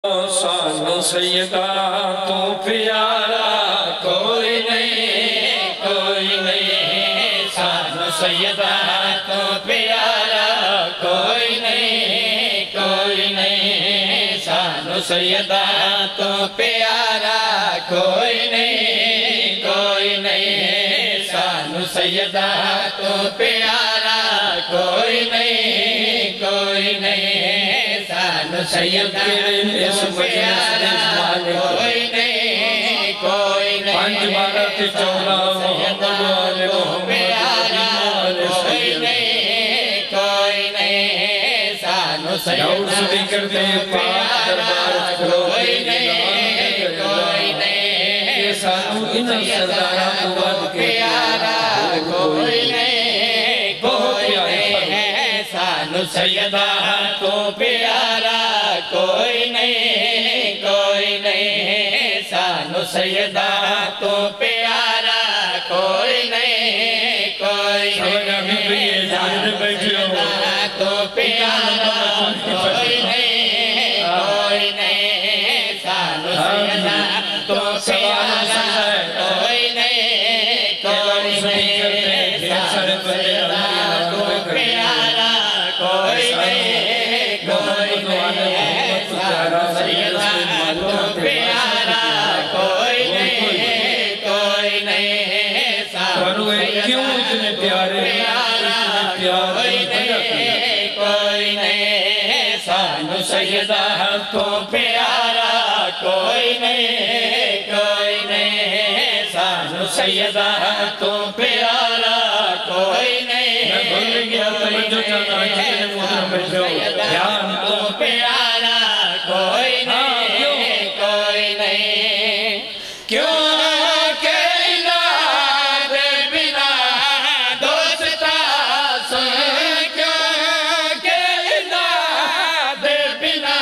سانو سیدہ تو پیارا کوئی نہیں، کوئی نہیں، سانو سیدہ تو پیارا کوئی نہیں، کوئی نہیں، سانو سیدہ تو پیارا کوئی نہیں، کوئی نہیں، سانو سیدہ تو پیارا کوئی نہیں، کوئی نہیں، سانو سیدہ تو پیارا کوئی نہیں، کوئی نہیں، پانچ بارت چولا محمد پیارا کوئی نہیں، کوئی نہیں، سانو سیدہ تو پیارا کوئی نہیں، کوئی نہیں، سانو سیدہ تو پیارا کوئی نہیں، کوئی نہیں، سانو سیدہ تو پیارا کوئی نہیں، کوئی نہیں، سانو سیدہ تو پیارا کوئی نہیں، کوئی نہیں، سانو سیدہ تو پیارا کوئی نہیں، کوئی نہیں، سانو سیدہ تو پیارا کوئی نہیں، کوئی نہیں، سانو سیدہ تو پیارا کوئی نہیں، کوئی نہیں، سانو سیدہ تو پیارا کوئی نہیں، کوئی نہیں، سانو کیوں اتنے پیارے کوئی نہیں، کوئی نہیں، سانو سیدہ تو پیارا کوئی نہیں، کوئی نہیں، سانو سیدہ تو پیارا کوئی نہیں، بھول گیا توجہ چاہتا جتنے محترم بیٹھے ہو سیدہ تو پیارا کوئی نہیں، کوئی نہیں، کیوں کہ اناد بنا دوستا سن، کیوں کہ اناد بنا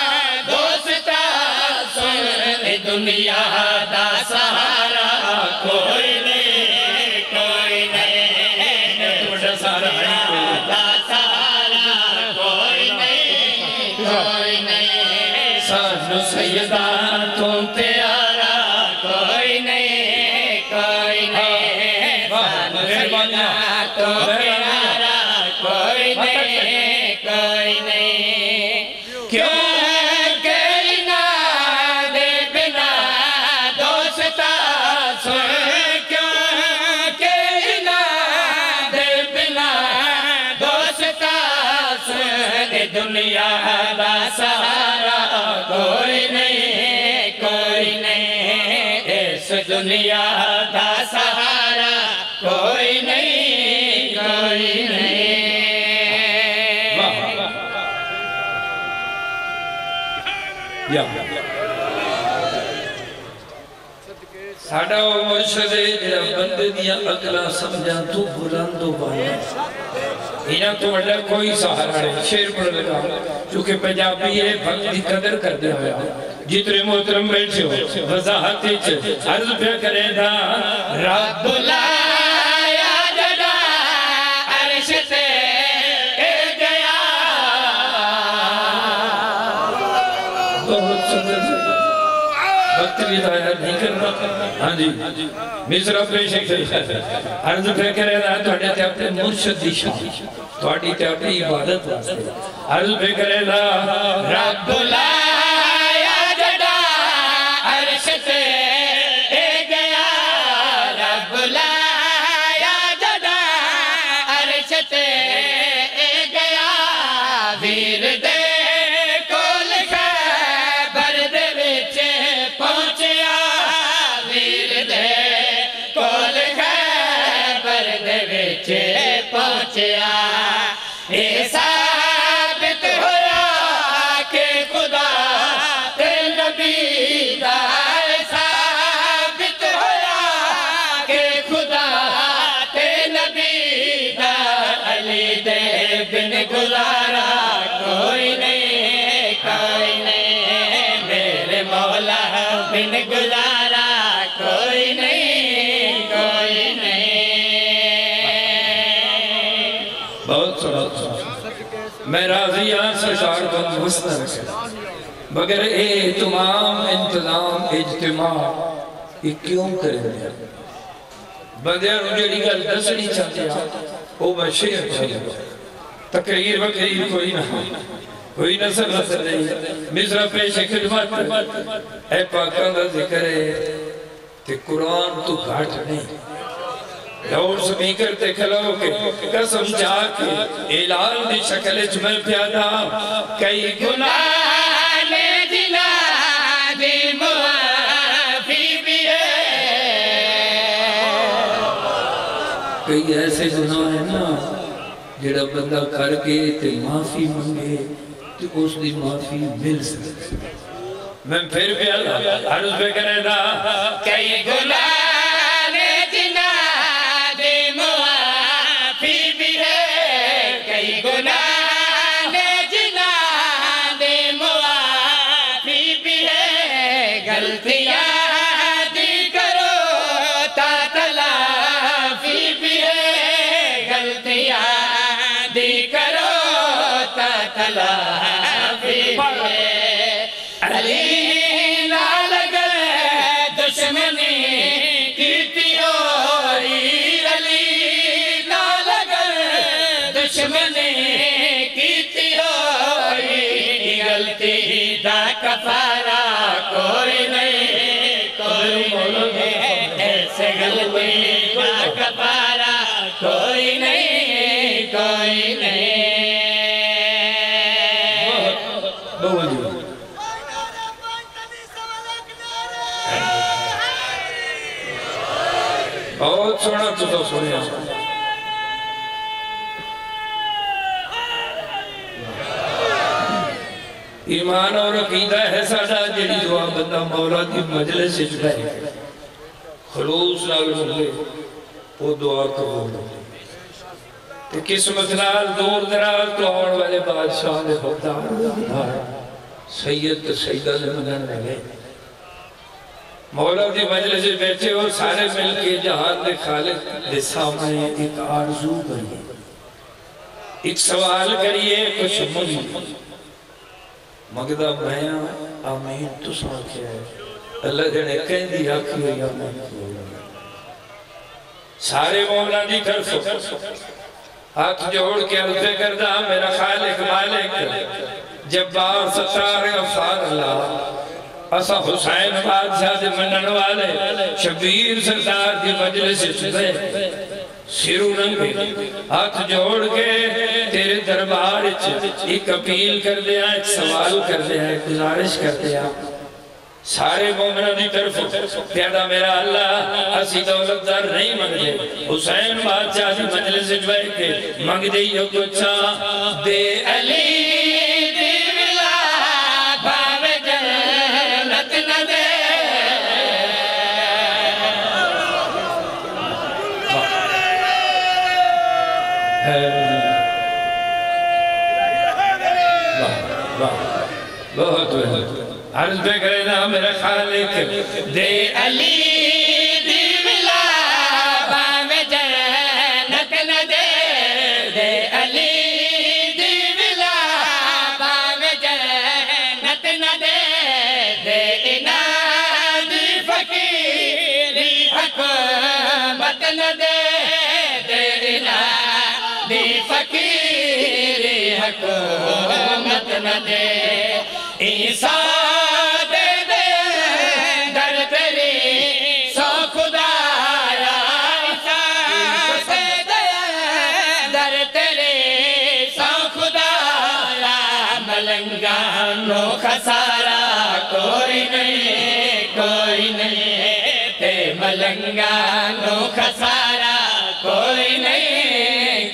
دوستا سن، دنیا دا سہارا کوئی نہیں، کوئی نہیں، بڑا سارا دا سہارا کوئی نہیں، کوئی نہیں، سانو سیدہ تو پیارا کوئی نہیں، کوئی نہیں، سانو سیدہ تو پیارا کوئی نہیں، کوئی نہیں، کیوں کہ اناد بنا دوستا سن، کیوں کہ اناد بنا دوستا سن، دنیا دا سہارا کوئی نہیں، کوئی نہیں، اس دنیا دا سہارا کوئی نہیں، کوئی نہیں، یا ساڑھا وہ مرشد جڑا بندے دیا اگلا سمجھا تو بلاندو بایا انہاں تو بڑا کوئی سہارا ہے، شیر پڑھ لگا چونکہ پنجابی ہے وقت کی قدر کر دیا ہوا جتنے محترم بیٹھے ہو وضاحتی چھ عرض پہ کرے دا رب لایا جڑا عرش تے گیا، بہت صدر سے وقت بھی ظاہر نہیں کرنا ہاں جی مصرہ پیش ہے عرض پہ کرے دا توڑے تے اپنے مرشد دی شاہ توڑی تے اپنی عبادت واسطے عرض پہ کرے دا رب لایا جڑا عرش تے گیا، رب لایا جڑا عرش تے گیا، ویر دے کول خیبر دے وچ پہنچیا، ویر دے کول خیبر دے وچ پہنچیا، اے ثابت ہوا کہ خدا تے نبی دا، ثابت ہوا کہ خدا تے نبی دا، علی دے بن گزارا کوئی نہیں، کوئی نہیں، میرے مولا بن گزارا کوئی نہیں، کوئی نہیں، بہت سنا میں راضی آن سرکار بند مستر مگر اے تمام انتظام اجتماع یہ کیوں کریں گے بندے جڑی گل دسنی چاہتے ہیں وہ میں شیئر چاہتے تقریر وقریر کوئی نصر نہیں مصرہ پیش خدمت اے پاکان دا ذکر ہے کہ قرآن تو گھاٹ نہیں لاؤڈ سپیکر تے کھلو کے قسم چاہ کے اعلان دی شکل جمل پیادا کئی گناہ نے جنا دی معافی بھی ہے کئی ایسے گناہ ہیں نا جڑا بندہ کر کے تے معافی منگے تو اس دی معافی مل سکتے میں پھر بھی اللہ عرض پہ کرے دا کئی گناہ نے جنا دی معافی بھی ہے کئی گناہ نے جنا دی معافی بھی ہے غلطیاں دی کرو تا تلافی بھی ہے غلطیاں دی کرو تا تلافی بھی ہے علی نہ لگے دشمنی کی تیوری علی نہ لگے دشمنی کی تیوری غلطی دا کفارہ کوئی نہیں ایسے غلطی دا کفارہ کوئی نہیں بہت سونا تو سنیا ایمان اور عقیدہ ہے ساڑھا جڑی دعا بندہ مولا کی مجلس سے جڑے خلوص نال ہوگے وہ دعا قبول ہوگی قسمت نال دور دراز تو آن والے بادشاہ نے حقدار سید سیدہ سے مدن لگے مولا دی مجلس سے بیٹھے ہو سارے مل کے جہان دے خالق دے سامنے ایک آرزو کریے ایک سوال کریے کچھ منی مگدہ بیاں آمین تو سانکھے ہے اللہ جنے کہیں دی آکھی ہوئی آمین کی سارے مولا دی طرف ہاتھ جوڑ کے عرضے کردہ میرا خالق مالک جبار ستار غفار اللہ اسا حسین بادشاہ دے منن والے شبیر سردار دی مجلس چھتے سرو ننگے ہاتھ جوڑ کے تیرے دربار ایک اپیل کر دیا ایک سوال کر دیا ایک گزارش کر دیا سارے مومنہ دی طرف پیادہ میرا اللہ اسی دولت دار نہیں منگ دے حسین بادشاہ دی مجلس جوائے کے منگ دے یو کچھا دے علی دی ملا بھاوے جنت نہ دے بہت عرض پہ کرے نا میرا خالق دے علی دی ملا باوے جنت نہ دے دے علی دی ملا باوے جنت نہ دے دے انادی فقیری حکومت نہ دے دے انادی فقیری حکومت نہ دے عیسیٰ دے دے در تیری سو خدایا عیسیٰ دے دے در تیری سو خدایا ملنگانو خسارہ کوئی نہیں تے ملنگانو خسارہ کوئی نہیں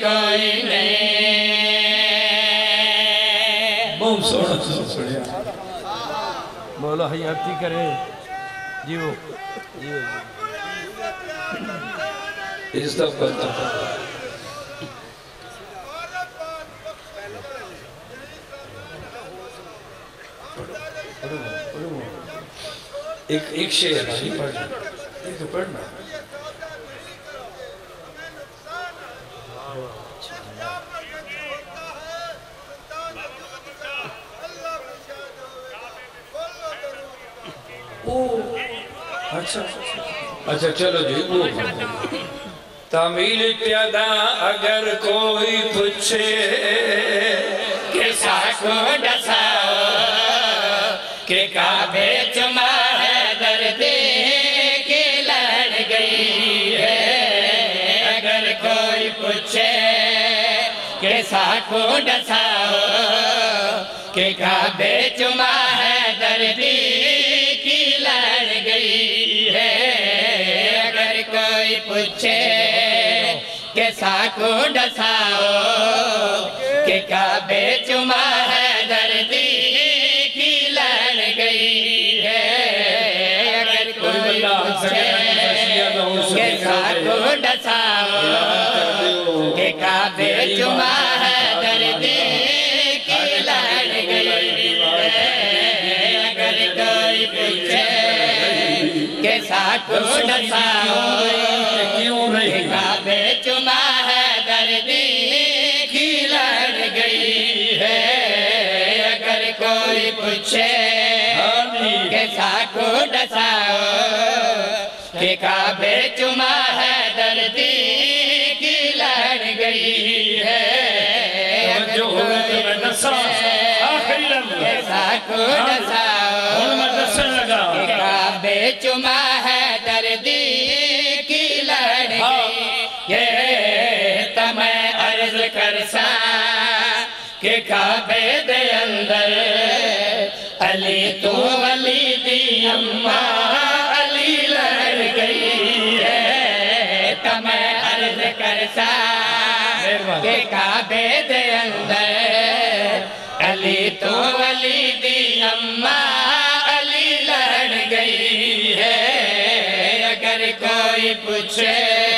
بہت سونا سوڑیا مولا حیاتی کرے جیو اس طرف کرتا ایک شعر نہیں پڑھنا ایک پڑھنا اچھا چلو جی تعمیل پیادہ اگر کوئی پوچھے کسا کو ڈساؤ کہ کعبے چما ہے دردی کی لڑ گئی ہے اگر کوئی پوچھے کسا کو ڈساؤ کہ کعبے چما ہے دردی کی لڑ گئی ہے اگر کوئی پوچھے کیسا کو ڈساؤ کہ کعبے چما ہے دردی کی لڑ گئی ہے اگر کوئی پوچھے کیسا کو ڈساؤ کہ کعبے چما ہے دردی کی لڑ گئی ہے اگر کوئی پوچھے کیسا کو ڈساؤ کعبے چما ہے دردی کی لڑ گئی ہے اگر کوئی پوچھے کیسا کو ڈساؤ کہ کعبے چما ہے دردی کی لڑ گئی ہے اگر کوئی پوچھے کیسا کو ڈساؤ کہ کعبے چما ہے دردی کی لڑ گئی یہ تا میں عرض کرساں کہ کعبے دے اندر علی تو علی دی اماں علی لڑ گئی ہے تا میں عرض کرساں کہ کعبے دے اندر علی تو علی دی اماں علی لڑ گئی ہے اگر کوئی پوچھے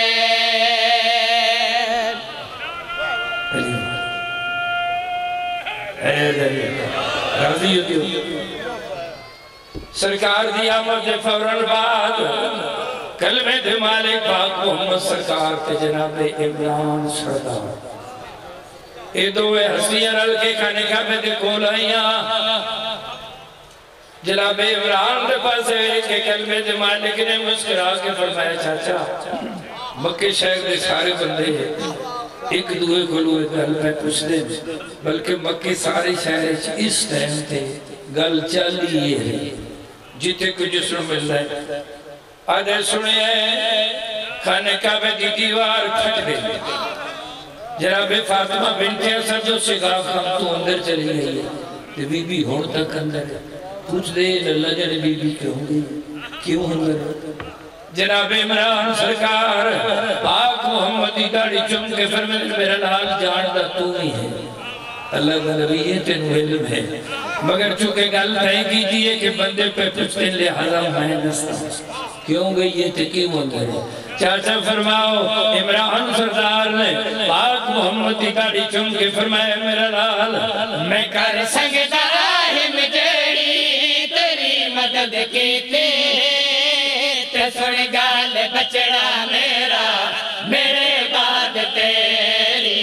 سرکار دی آمد فوراً بعد کلمہ دے مالک پاک محمد سرکار تے جناب عمران سردار اے دوے ہستیاں رل کے کھانے کعبے دے کول آئیاں جناب عمران دے پاس کے کلمہ دے مالک نے مسکرا کے فرمایا چاچا مکہ شہر دے سارے بندے ایک دوئے گلوے گل پہ پوچھ دے بلکہ مکہ سارے شہر اس ٹائم تے گل چلی ہے جیتے کو جسر مل رہے آدھے سنے کھانے کعبے دی دیوار پھٹ گئی جناب فاطمہ بنت اسد جو سگاف ہم تو اندر چلی گئی ہے بی بی ہون تک اندر پوچھ دے اللہ جانے بی بی کیوں اندر جناب عمران سرکار پاک محمدی داڑھی چم کے فرمائے میرا لال جاندہ تو ہی ہے اللہ کا نبی ہے تینو علم ہے مگر چونکہ گل تھے کیجئے کہ بندے پہ پوچھتے لہذا میں نستا کیوں گئی یہ تھے کیوں اندر ہے چاچا فرماؤ عمران سردار نے پاک محمدی داڑھی چم کے فرمائے میرا لال میں کر سکتا راہم جیڑی تیری مدد کی تھی سن گال بچڑا میرا میرے بعد تیری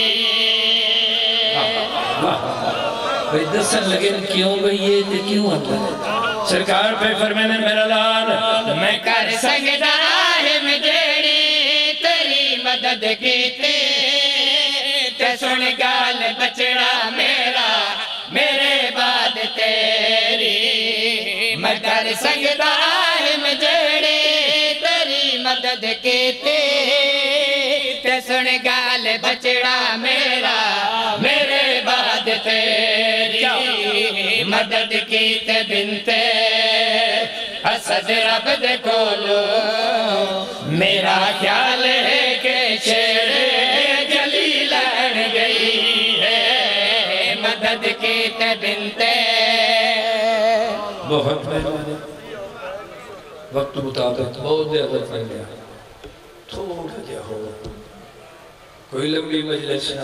بھئی دسن لگے کیوں گئی یہ تھے کیوں اندر سرکار پہ فرمائے میرا لال میں کر سکتا راہم جیڑی تیری مدد کی تھی سن گال بچڑا میرا میرے بعد تیری میں کر سکتا راہم جیڑی تیری مدد کی تھی سن گال بچڑا میرا میرے بعد تیری مدد کی تے بنت اسد رب دے کولو میرا خیال ہے کہ شیر جلی لڑ گئی ہے مدد کی تے بنت بہت مہربانی وقت مطابق بہت زیادہ پڑ گیا تھوڑا جا ہو کوئی لمبی مجلس نہ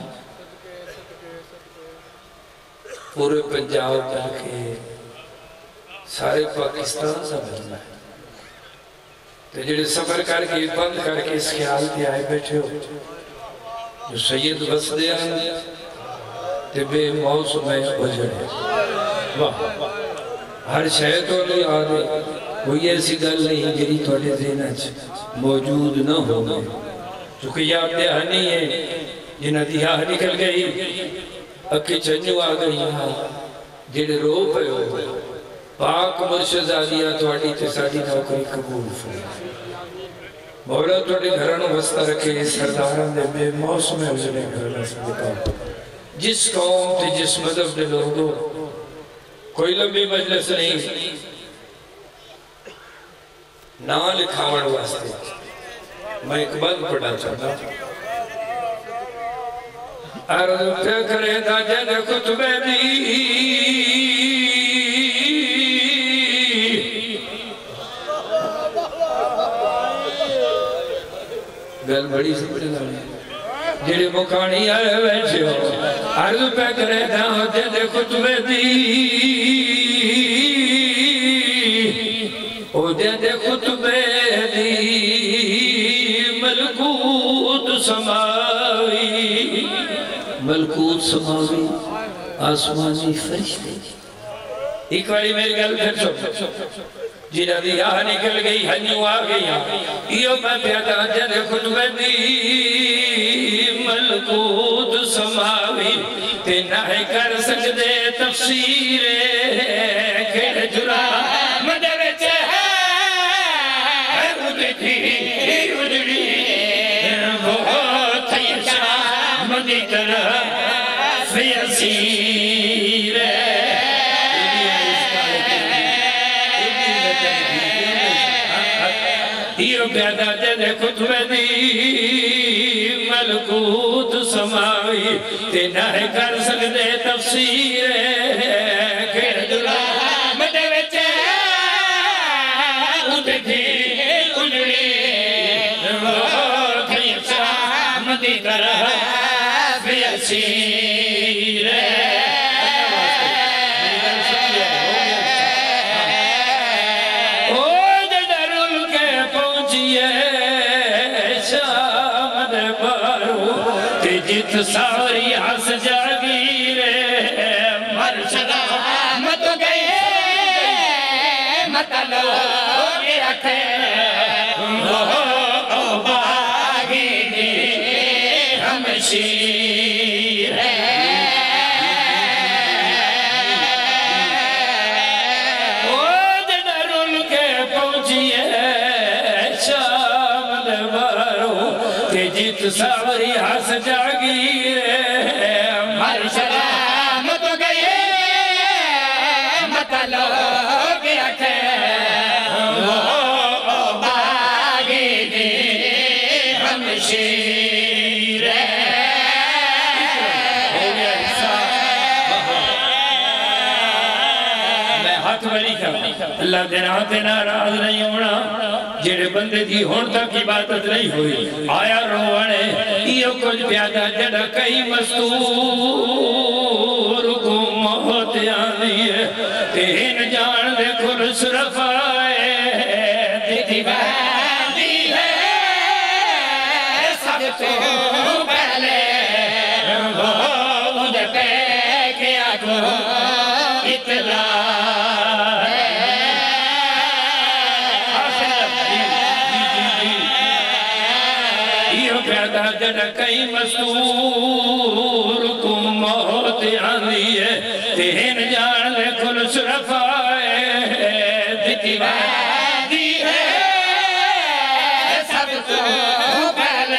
پورے پنجاب کر کے سارے پاکستان سمجھنا ہے تو جڑے سفر کر کے بند کر کے اس خیال پہ آئے بیٹھے ہو جو سید وسدیان تے بے موسم اجڑے واہ ہر شے تو نہیں یاد ہے کوئی ایسی گل نہیں جڑی تھوڑے ذہن موجود نہ ہو چونکہ یہ آپ دہانی ہے جنہ دیا نکل گئی اکی چنجو آ گئی جڑے رو پہ ہو پاک مرشد آدیا تھوڑی تے ساڑی نوکری قبول فرمائے مولا تھوڑے گھرانوں وسطہ رکھے سرداران دے بے موسم حضرے گھرانوں صدقہ جس قوم تے جس مذہب دے لوگوں کوئی لمبی مجلس نہیں نا لکھاوڑ واسطے میں ایک بند پڑھا چاہتا عرض پہ کرے دا جن خطبے بھی گل بڑی سمجھے دانے جڑے مکانی آئے ویچے ہو عرض پہ کرے دا جن خطبے بھی او جن خطبے بھی ملکوت سماوی ملکوت سماوی آسمانی فرشتے ایک باری میری گل پھر سو جنہ دی آہ نکل گئی ہنیوں آ گئی یہ میں پیدا جن خطبے دی ملکوت سماوی تے نہ کر سکتے تفسیر کھڑ جرا مدر چہے اجڑی اجڑی بہت شام دی طرف یسیر یہ پیدا جن خطبے دی ملکوت سماوی تے نہ کر سکتے تفسیر کھڑ جرا مدر چہے اجڑی اجڑی بہت شام دی طرف یسیر جت ساری ہس جاگیر مرشدہ مت گئے مطلو کے رکھے وہ باغی دی ہمشیر وہ جدر ان کے پہنچیے شام دبارو کہ جت ساری ہس جاگیر مرشدہ مت گئے مطلو کے رکھے وہ باغی دی ہمشیر میں ہاتھ بری کر اللہ دینا تے ناراض نہیں ہونا جڑے بندے دی ہون تک عبادت نہیں ہوئی آیا رونے یہ کچھ پیادا جڑا کئی مستور کو موت آنی ہے تین جان دے کھر صرف آئے دیتی بادی ہے سب تو پہلے وہ دے پہ کیا کو اطلاع جڑا کئی مستور کو موت آنی ہے تین جان لے کل صرف آئے دیتی وادی ہے سب تو پہلے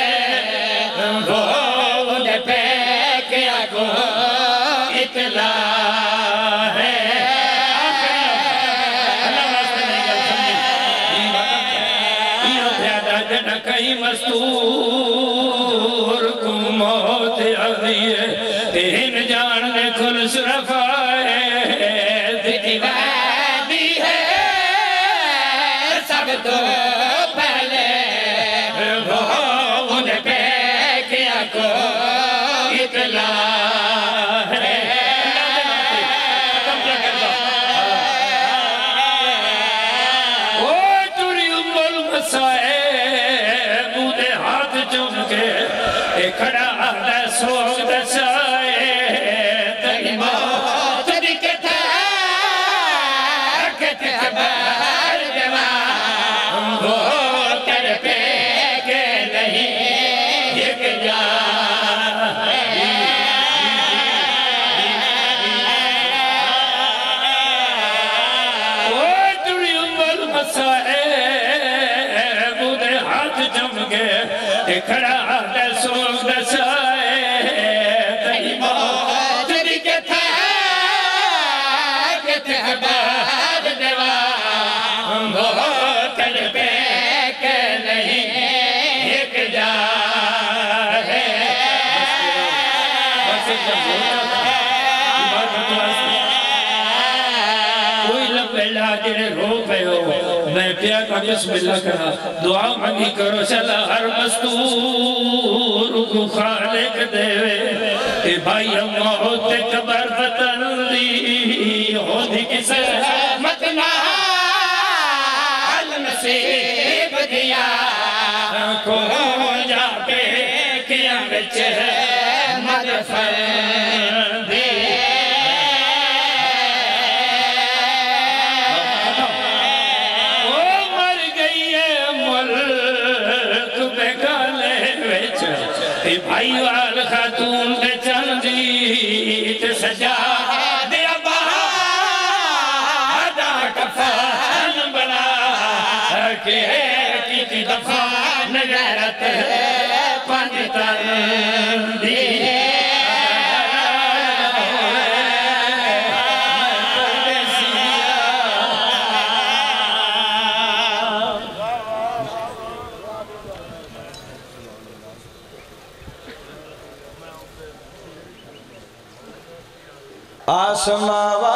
وہ دے پہ کیا کو اطلاع ہے جڑا کئی مستور کو موت آنی ہے تین جان لے کل صرف آئے دیتی وادی ہے سب تو پہلے وہ دے پہ کیا کو اطلاع ہے وہ تری ام المسائے کھڑا آدھا سوگ دسائے تری موت دکھتا کتھے خبر دیوان ہو کر پہ کہ نہیں ایک جا وہ تڑی عمر مسائے بودے ہاتھ جم گئے کھڑا دے سوگ دسائے تیری موت دی کتھے خبر دیوان ہو کر پہ کہ نہیں ایک جا بس ایک جب ہوتا تھا عبادت واسطے کوئی لبیلا جنہیں رو پہ ہو میں پیا کا بسم اللہ کرا دعا مانگی کرو چلا ہر مستور کو خالق دے کہ بھائی موت قبر وطن دی ہو دی کسے مت نال نصیب دیا کو جا پہ کیا بچ مدفن دے وہ مر گئی ہے ملک بے گالے ویچ کہ بھائی وال خاتون دے چاندی تے سجا دیا بہادا کفن بنا کہ کی دفعہ نگرت پانتن دی آسماں